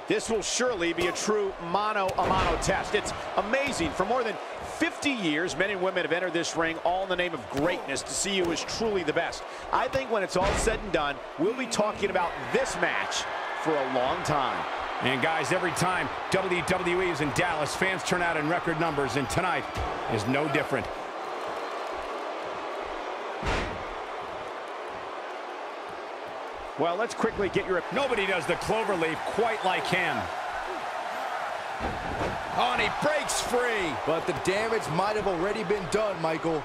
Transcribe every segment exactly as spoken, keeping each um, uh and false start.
This will surely be a true mano-a-mano test. It's amazing. For more than fifty years, men and women have entered this ring all in the name of greatness to see who is truly the best. I think when it's all said and done, we'll be talking about this match for a long time. And guys, every time W W E is in Dallas, fans turn out in record numbers, and tonight is no different. Well, let's quickly get your... Nobody does the cloverleaf quite like him. Oh, and he breaks free. But the damage might have already been done, Michael.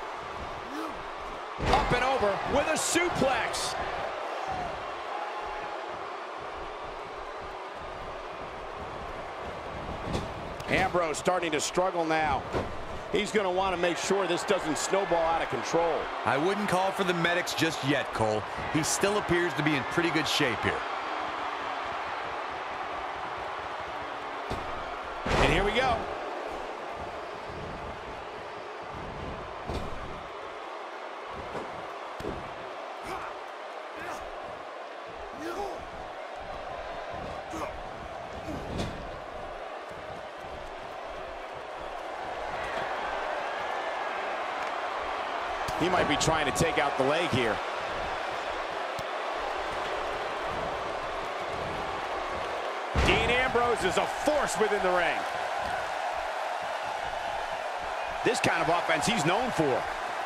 Up and over with a suplex. Ambrose starting to struggle now. He's going to want to make sure this doesn't snowball out of control. I wouldn't call for the medics just yet, Cole. He still appears to be in pretty good shape here. And here we go. He might be trying to take out the leg here. Dean Ambrose is a force within the ring. This kind of offense he's known for.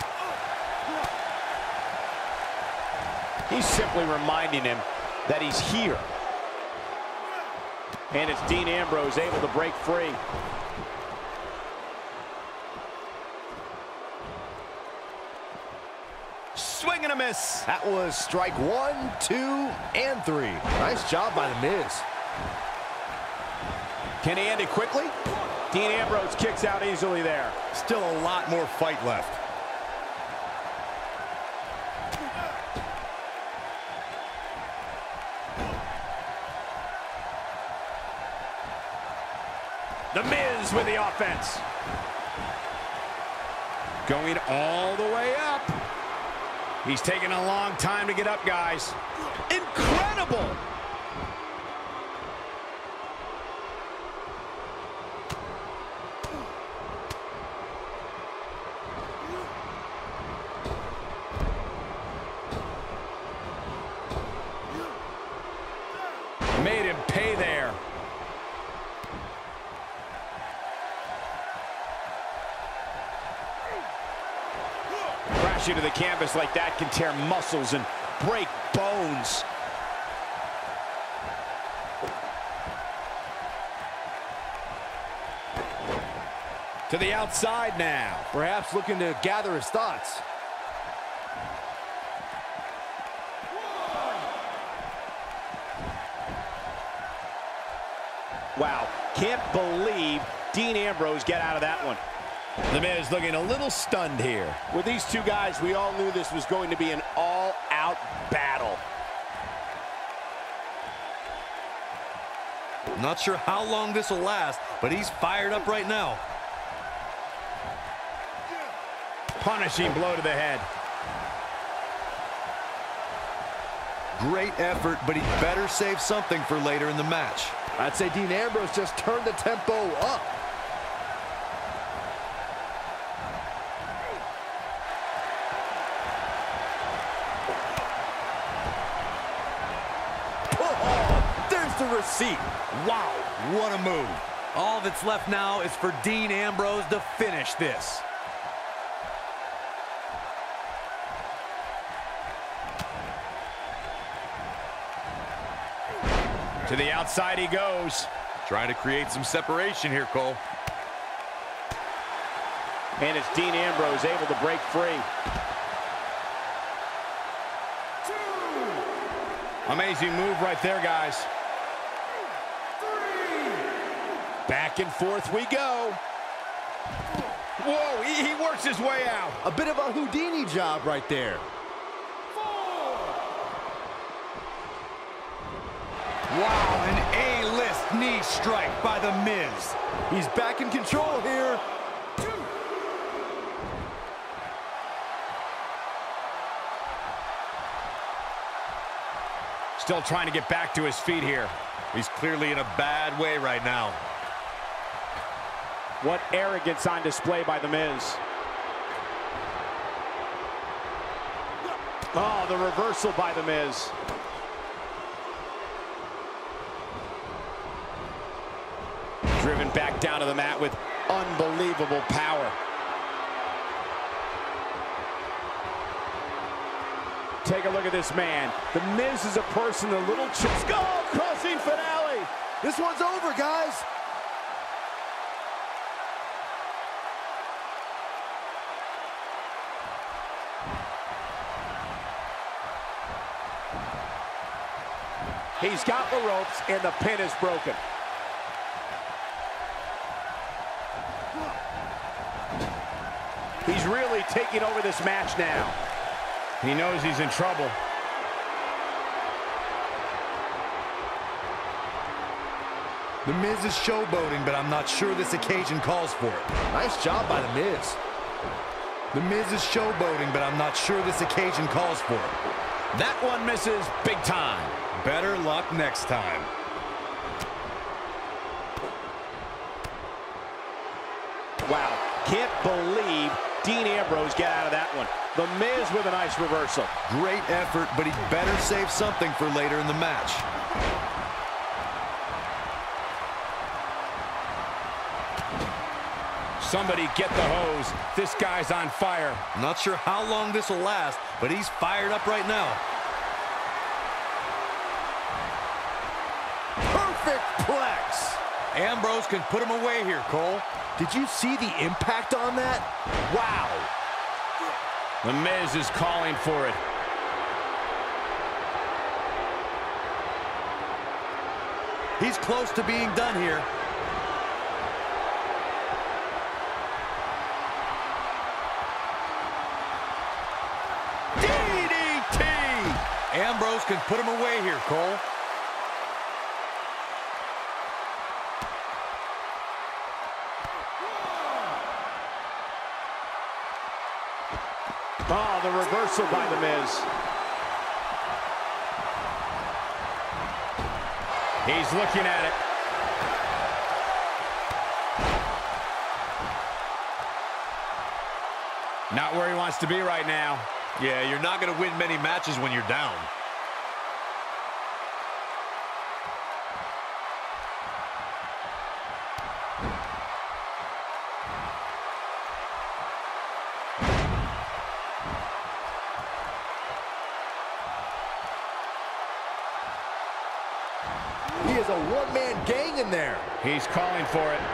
He's simply reminding him that he's here. And it's Dean Ambrose able to break free. Swing and a miss. That was strike one, two, and three. Nice job by The Miz. Can he end it quickly? Dean Ambrose kicks out easily there. Still a lot more fight left. The Miz with the offense. Going all the way up. He's taking a long time to get up, guys. Incredible! Made him pay there. Crashing to the canvas like that can tear muscles and break bones. To the outside now. Perhaps looking to gather his thoughts. Wow, can't believe Dean Ambrose get out of that one. The Miz looking a little stunned here. With these two guys, we all knew this was going to be an all-out battle. Not sure how long this will last, but he's fired up right now. Punishing blow to the head. Great effort, but he better save something for later in the match. I'd say Dean Ambrose just turned the tempo up. Oh, there's the receipt. Wow, what a move. All that's left now is for Dean Ambrose to finish this. To the outside he goes. Trying to create some separation here, Cole. And it's Dean Ambrose able to break free. Amazing move right there, guys. Back and forth we go. Whoa, he, he works his way out. A bit of a Houdini job right there. Wow, an A-list knee strike by The Miz. He's back in control here. Still trying to get back to his feet here. He's clearly in a bad way right now. What arrogance on display by The Miz. Oh, the reversal by The Miz. Driven back down to the mat with unbelievable power. Take a look at this man. The Miz is a person, a little chips. Go, crossing finale. This one's over, guys. He's got the ropes, and the pin is broken. He's really taking over this match now. He knows he's in trouble. The Miz is showboating, but I'm not sure this occasion calls for it. Nice job by The Miz. The Miz is showboating, but I'm not sure this occasion calls for it. That one misses big time. Better luck next time. Wow, can't believe Dean Ambrose got out of that one. The Miz with a nice reversal. Great effort, but he'd better save something for later in the match. Somebody get the hose. This guy's on fire. Not sure how long this will last, but he's fired up right now. Perfect plex. Ambrose can put him away here, Cole. Did you see the impact on that? Wow. The Miz is calling for it. He's close to being done here. D D T! Ambrose can put him away here, Cole. Oh, the reversal by The Miz. He's looking at it. Not where he wants to be right now. Yeah, you're not going to win many matches when you're down. He is a one-man gang in there. He's calling for it.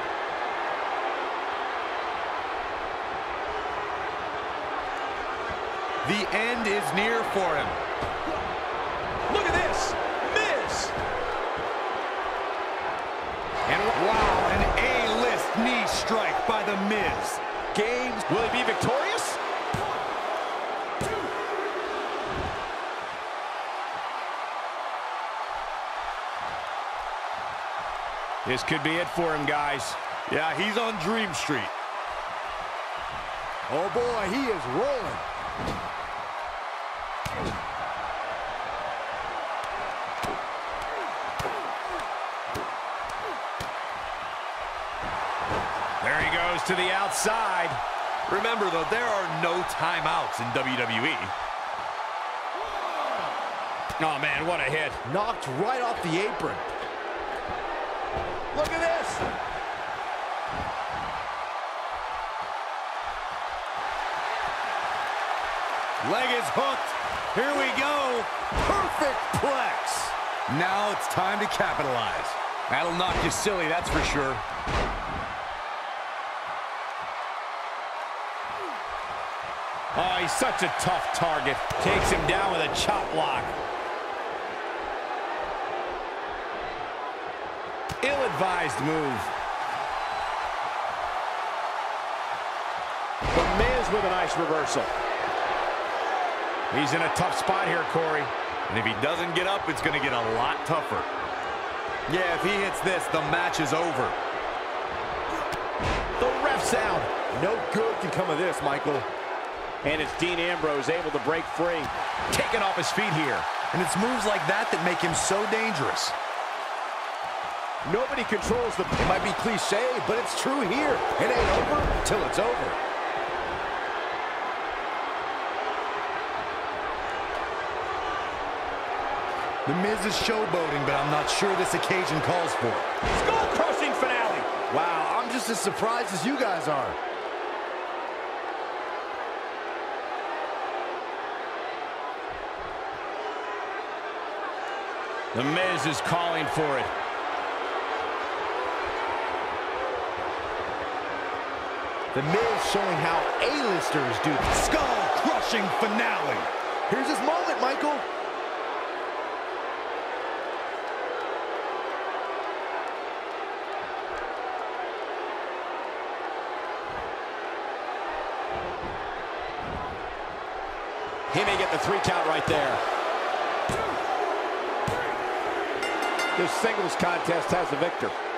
The end is near for him. Look at this. Miz. And wow, an A-list knee strike by The Miz. Games. Will he be victorious? This could be it for him, guys. Yeah, he's on Dream Street. Oh boy, he is rolling. There he goes to the outside. Remember, though, there are no timeouts in W W E. Oh, man, what a hit. Knocked right off the apron. Look at this. Leg is hooked. Here we go. Perfect plex. Now it's time to capitalize. That'll knock you silly, that's for sure. Oh, he's such a tough target. Takes him down with a chop block. Ill-advised move. The Miz with a nice reversal. He's in a tough spot here, Corey. And if he doesn't get up, it's going to get a lot tougher. Yeah, if he hits this, the match is over. The ref's out. No good can come of this, Michael. And it's Dean Ambrose able to break free. Taken off his feet here. And it's moves like that that make him so dangerous. Nobody controls the... It might be cliche, but it's true here. It ain't over till it's over. The Miz is showboating, but I'm not sure this occasion calls for it. Skull-crushing finale. Wow, I'm just as surprised as you guys are. The Miz is calling for it. The Miz showing how A-listers do the skull-crushing finale. Here's his moment, Michael. He may get the three count right there. This singles contest has the victor.